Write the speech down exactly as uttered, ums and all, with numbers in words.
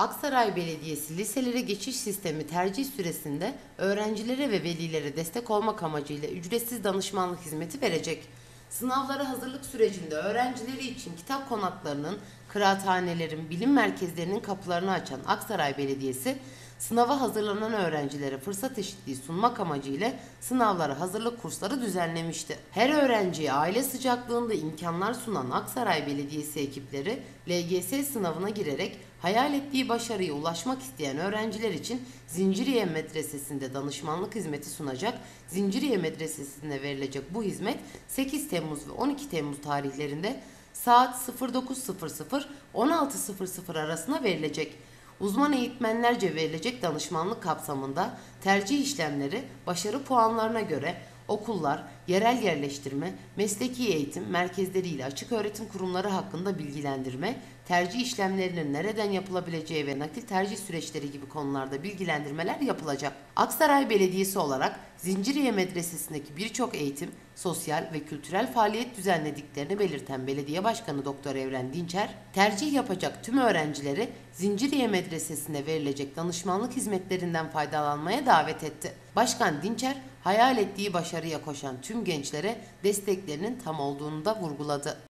Aksaray Belediyesi liselere geçiş sistemi tercih süresinde öğrencilere ve velilere destek olmak amacıyla ücretsiz danışmanlık hizmeti verecek. Sınavlara hazırlık sürecinde öğrencileri için kitap konaklarının, kıraathanelerin, bilim merkezlerinin kapılarını açan Aksaray Belediyesi, sınava hazırlanan öğrencilere fırsat eşitliği sunmak amacıyla sınavlara hazırlık kursları düzenlemişti. Her öğrenciye aile sıcaklığında imkanlar sunan Aksaray Belediyesi ekipleri L G S sınavına girerek hayal ettiği başarıya ulaşmak isteyen öğrenciler için Zinciriye Medresesi'nde danışmanlık hizmeti sunacak. Zinciriye Medresesi'nde verilecek bu hizmet sekiz Temmuz ve on iki Temmuz tarihlerinde saat sıfır dokuz sıfır sıfır on altı sıfır sıfır arasında verilecek. Uzman eğitmenlerce verilecek danışmanlık kapsamında tercih işlemleri başarı puanlarına göre okullar, yerel yerleştirme, mesleki eğitim merkezleri ile açık öğretim kurumları hakkında bilgilendirme, tercih işlemlerinin nereden yapılabileceği ve nakil tercih süreçleri gibi konularda bilgilendirmeler yapılacak. Aksaray Belediyesi olarak Zinciriye Medresesi'ndeki birçok eğitim, sosyal ve kültürel faaliyet düzenlediklerini belirten Belediye Başkanı Doktor Evren Dinçer, tercih yapacak tüm öğrencileri Zinciriye Medresesi'ne verilecek danışmanlık hizmetlerinden faydalanmaya davet etti. Başkan Dinçer, hayal ettiği başarıya koşan tüm gençlere desteklerinin tam olduğunu da vurguladı.